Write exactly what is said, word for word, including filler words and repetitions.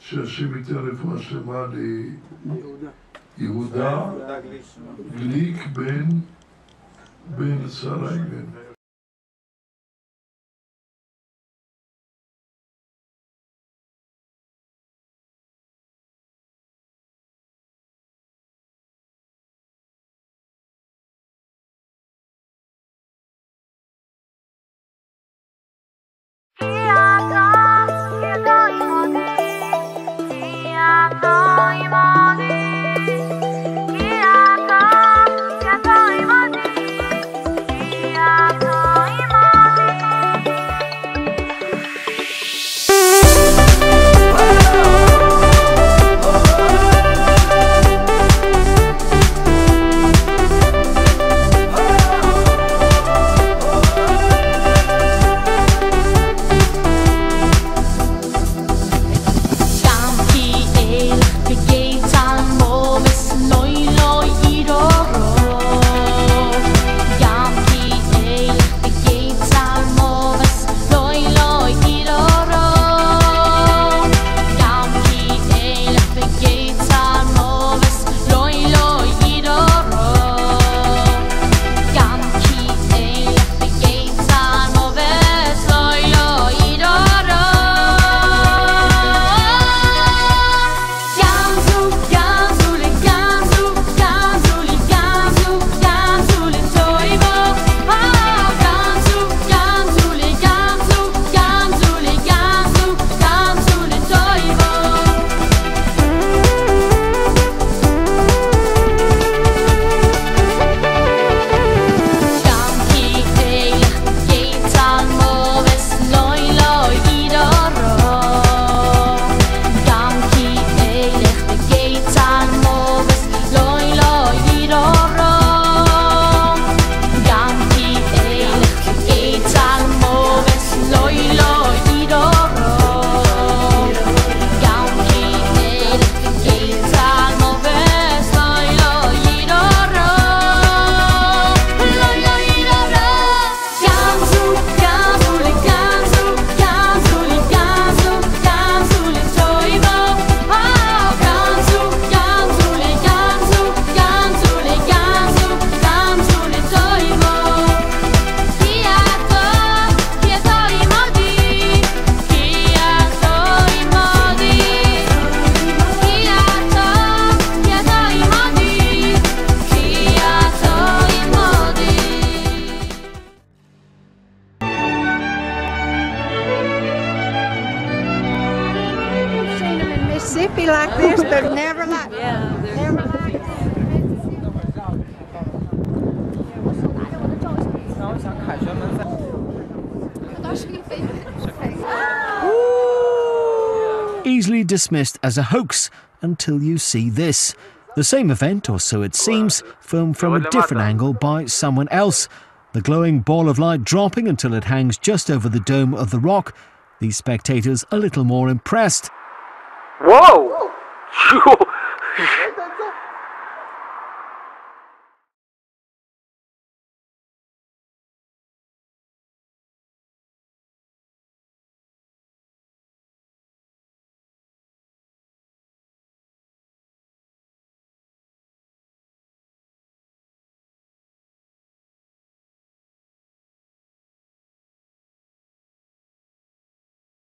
שהשם ייתן רפואה שלמה ליהודה גליק בן בן שרה אבן. Mississippi like this, but never like yeah, never like Easily dismissed as a hoax until you see this. The same event, or so it seems, filmed from a different angle by someone else. The glowing ball of light dropping until it hangs just over the dome of the rock. These spectators a little more impressed. Whoa!